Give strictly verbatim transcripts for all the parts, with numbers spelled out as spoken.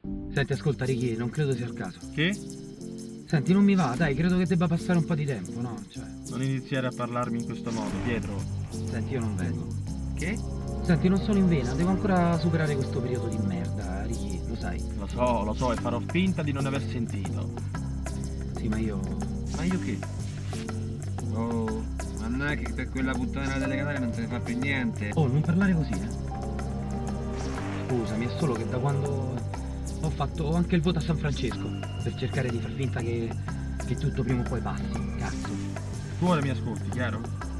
Senti, ascolta Ricky, non credo sia il caso. Che? Senti, non mi va, dai, credo che debba passare un po' di tempo, no? Cioè... Non iniziare a parlarmi in questo modo, Pietro. Senti, io non vengo. Che? Senti, non sono in vena, devo ancora superare questo periodo di merda, Ricky, lo sai. Lo so, lo so, e farò finta di non aver sentito. Sì, ma io... Ma io che? Oh, ma non è che per quella puttana delle catare non te ne fa più niente. Oh, non parlare così, eh. Scusami, è solo che da quando ho fatto anche il voto a San Francesco per cercare di far finta che, che tutto prima o poi passi, cazzo. Tu ora mi ascolti, chiaro?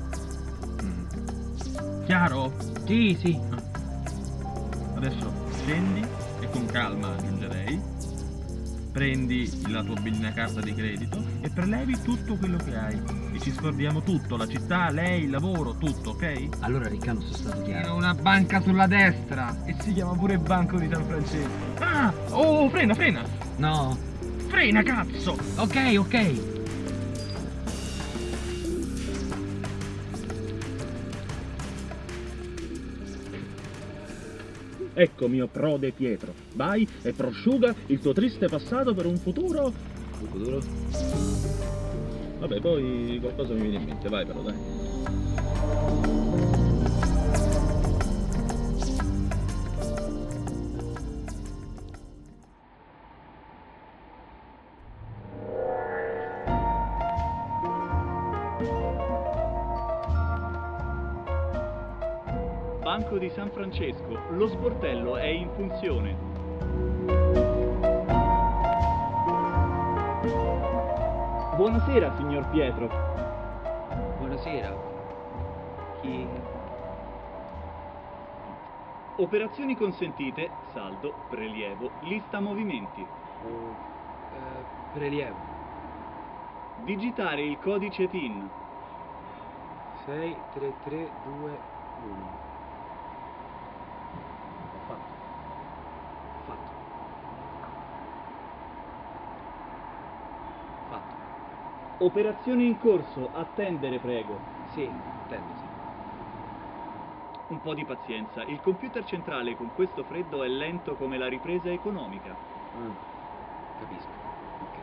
Mm. Chiaro? Sì, sì. Adesso scendi e con calma aggiungerei. Prendi la tua bellina carta di credito e prelevi tutto quello che hai. E ci scordiamo tutto, la città, lei, il lavoro, tutto, ok? Allora Riccardo, sono stato chiaro. Ho una banca sulla destra. E si chiama pure Banco di San Francesco. Ah! Oh, frena, frena! No. Frena, cazzo! Ok, ok. Ecco mio prode Pietro, vai e prosciuga il tuo triste passato per un futuro... Un futuro? Vabbè, poi qualcosa mi viene in mente, vai però, dai. Banco di San Francesco, lo sportello è in funzione. Buonasera, signor Pietro. Buonasera. Chi... Operazioni consentite, saldo, prelievo, lista movimenti. Oh, eh, prelievo. Digitare il codice T I N. sei tre tre due uno. Fatto. Fatto. Fatto. Operazione in corso, attendere prego. Sì, attendo, sì. Un po' di pazienza, il computer centrale con questo freddo è lento come la ripresa economica. Ah, capisco. Ok.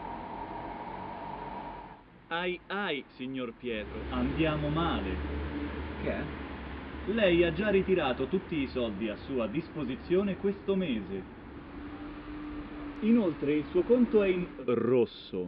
Ai ai, signor Pietro, andiamo male. Che è? Lei ha già ritirato tutti i soldi a sua disposizione questo mese. Inoltre il suo conto è in rosso.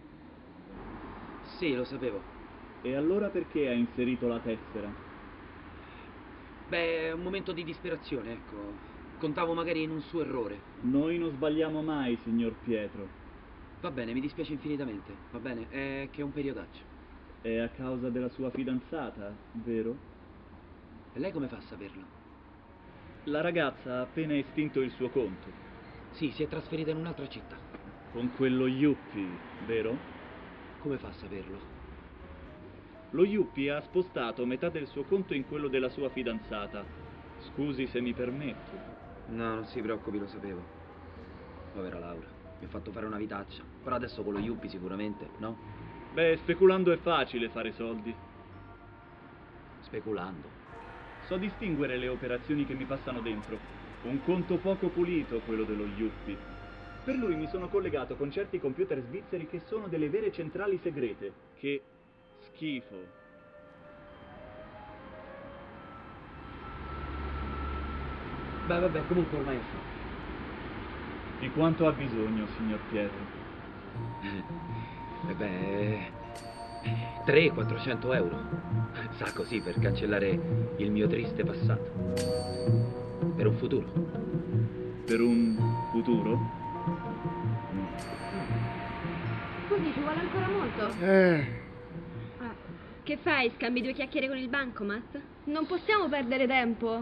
Sì, lo sapevo. E allora perché ha inserito la tessera? Beh, è un momento di disperazione, ecco. Contavo magari in un suo errore. Noi non sbagliamo mai, signor Pietro. Va bene, mi dispiace infinitamente. Va bene, è che è un periodaccio. È a causa della sua fidanzata, vero? E lei come fa a saperlo? La ragazza ha appena estinto il suo conto. Sì, si è trasferita in un'altra città. Con quello Yuppie, vero? Come fa a saperlo? Lo Yuppie ha spostato metà del suo conto in quello della sua fidanzata. Scusi se mi permetto. No, non si preoccupi, lo sapevo. Povera Laura, mi ha fatto fare una vitaccia. Però adesso con lo Yuppie sicuramente, no? Beh, speculando è facile fare soldi. Speculando. So distinguere le operazioni che mi passano dentro. Un conto poco pulito, quello dello Yuppie. Per lui mi sono collegato con certi computer svizzeri che sono delle vere centrali segrete. Che schifo. Beh, vabbè, comunque ormai è fatto. Di quanto ha bisogno, signor Pietro? E beh, trecento quattrocento euro. Sa, così, per cancellare il mio triste passato. Per un futuro. Per un futuro? Scusi, ci vuole ancora molto? Eh. Ah, che fai? Scambi due chiacchiere con il bancomat? Non possiamo perdere tempo.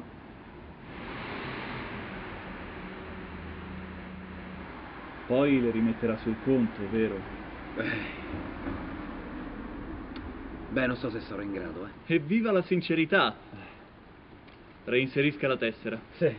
Poi le rimetterà sul conto, vero? Beh, non so se sarò in grado, eh. Evviva la sincerità! Reinserisca la tessera. Sì.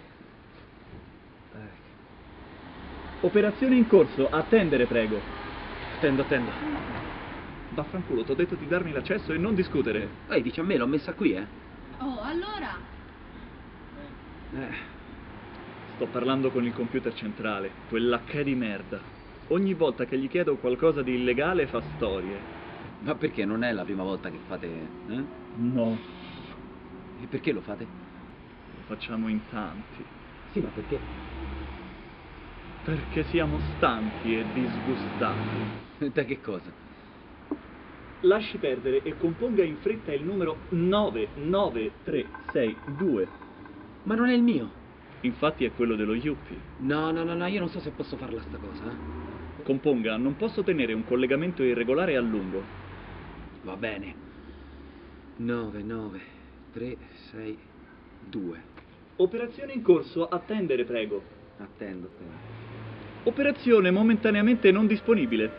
Operazione in corso, attendere prego. Attendo, attendo. Vaffanculo, t'ho detto di darmi l'accesso e non discutere. Ehi, dici a me, l'ho messa qui, eh. Oh, allora? Eh. Sto parlando con il computer centrale, quell'H di merda. Ogni volta che gli chiedo qualcosa di illegale fa storie. Ma perché non è la prima volta che fate... eh? No, E perché lo fate? lo facciamo in tanti. Sì, ma perché? Perché siamo stanchi e disgustati. Da che cosa? Lasci perdere e componga in fretta il numero nove nove tre sei due. Ma non è il mio. Infatti è quello dello Yuppie. No, no, no, no, io non so se posso farla sta cosa, eh. Componga, non posso tenere un collegamento irregolare a lungo. Va bene. nove nove tre sei due. Operazione in corso, attendere prego. Attendo, attendo. Operazione momentaneamente non disponibile.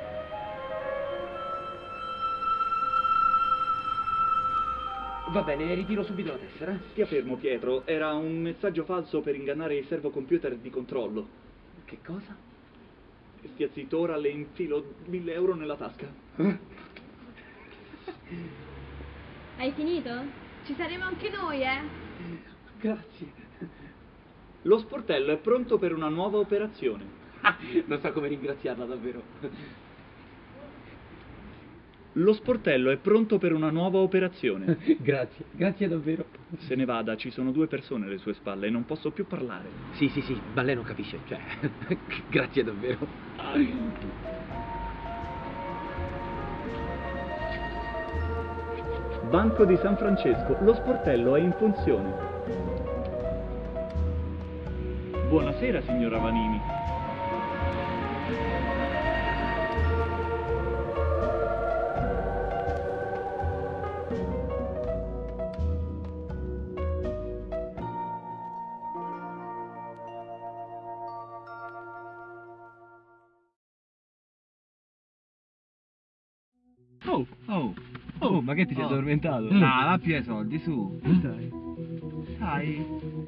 Va bene, ritiro subito la tessera. Stia fermo, Pietro. Era un messaggio falso per ingannare il servocomputer di controllo. Che cosa? Stia zitto, ora le infilo mille euro nella tasca. Hai finito? Ci saremo anche noi, eh? Grazie. Lo sportello è pronto per una nuova operazione. Non so come ringraziarla davvero. Lo sportello è pronto per una nuova operazione. Grazie, grazie davvero. Se ne vada, ci sono due persone alle sue spalle e non posso più parlare. Sì, sì, sì, ma lei non capisce, cioè... Grazie davvero. Banco di San Francesco, lo sportello è in funzione. Buonasera, signora Vanini. Oh, oh, oh, ma che ti sei Oh. addormentato? Ah, lappi ai soldi, su. Dai. Dai.